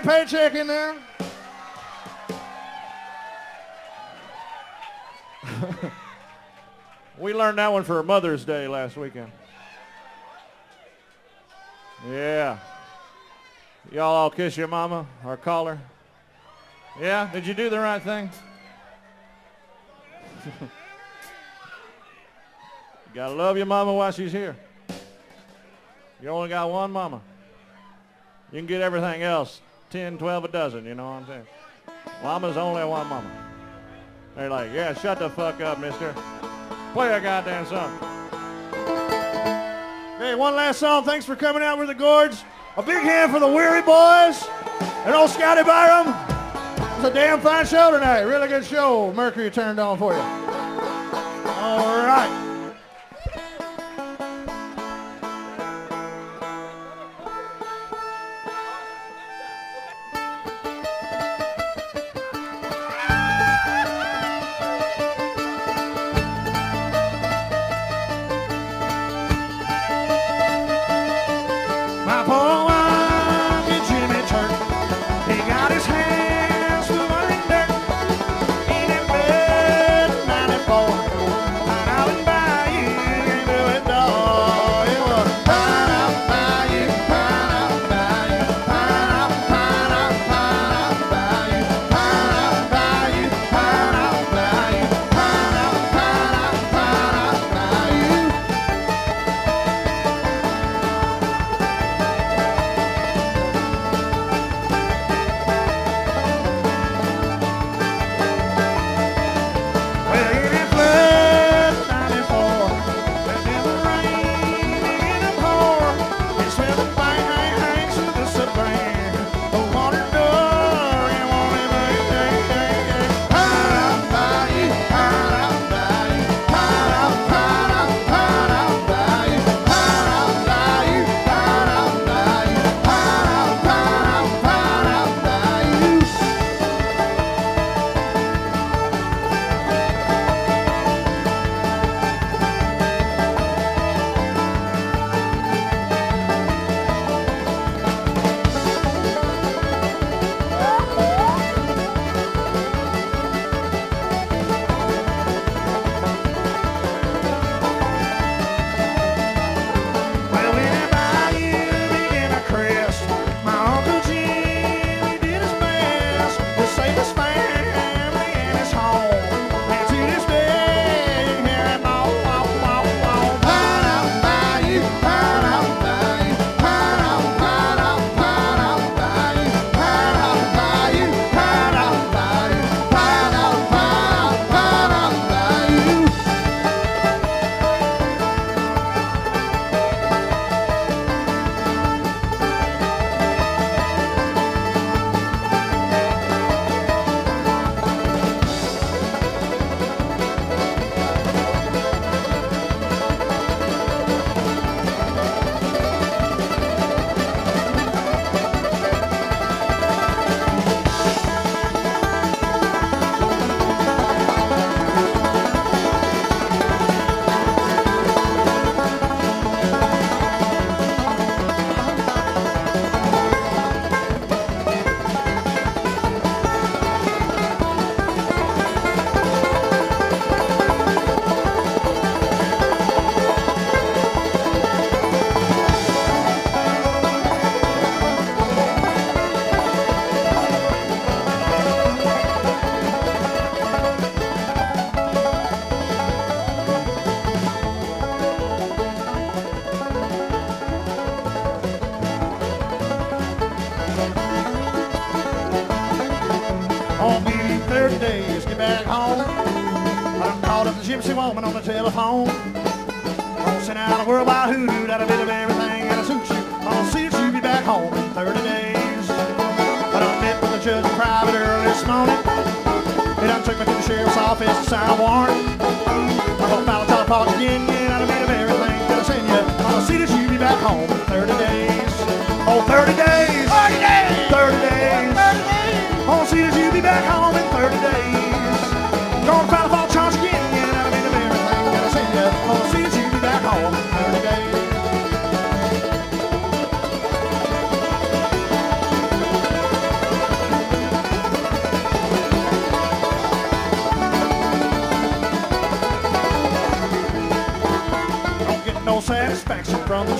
Paycheck in there. We learned that one for Mother's Day last weekend. Yeah. Y'all all kiss your mama or call her? Yeah? Did you do the right thing? You gotta love your mama while she's here. You only got one mama. You can get everything else, 10, 12 a dozen, you know what I'm saying? Mama's only one mama. They're like, yeah, shut the fuck up, mister. Play a goddamn song. Hey, one last song. Thanks for coming out with the Gorge. A big hand for the Weary Boys and old Scotty Byram. It was a damn fine show tonight. Really good show. Mercury turned on for you. All right. Gypsy woman on the telephone. Gonna send out a worldwide hoodoo, got a bit of everything that'll suit you. I'll see if you'll be back home in 30 days. But I met with the judge in private early this morning. He done took me to the sheriff's office to sign a warrant. I hope I'll top pockets again, got a bit of everything that'll send you. I'll see that you'll be back home in 30 days. Oh, 30 days! 30 days! 30 days! 30 days! I'll see that you'll be back home in 30 days. Gonna find a fall charge again. I'll see that you'll be back home in 30 days.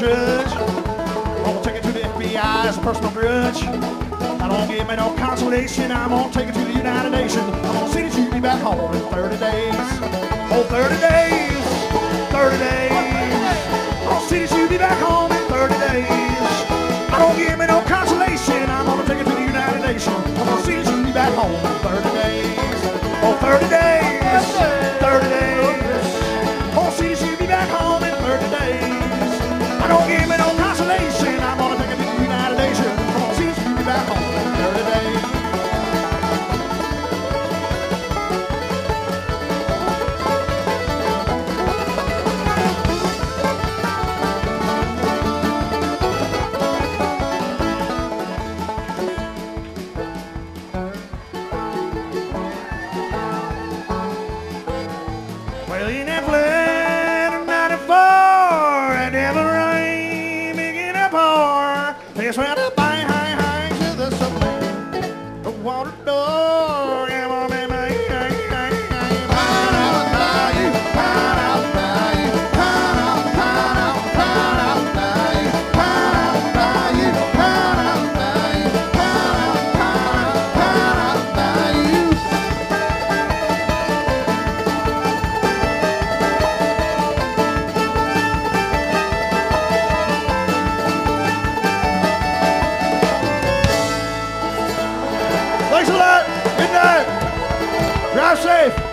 judge. I'm gonna take it to the FBI as a personal grudge. I don't give me no consolation. I'm gonna take it to the United Nations. I'm gonna see that you be back home in 30 days. Oh, 30 days, 30 days. I'm gonna see that you be back home in 30 days. I don't give me no consolation. I'm gonna take it to the United Nations. I'm gonna see that you be back home in 30 days. Oh, 30 days, 30 days. I'm gonna see that you be back home in 30 days. I don't give me no consolation. I'm gonna take it to the United Nations. I'm gonna see that you be back home in 30 days. Well, in that flood of 94, it never rained, beginning to pour. This went up high, high, high to the subway. The water door, yeah, well, man, thanks a lot. Good night. Drive safe.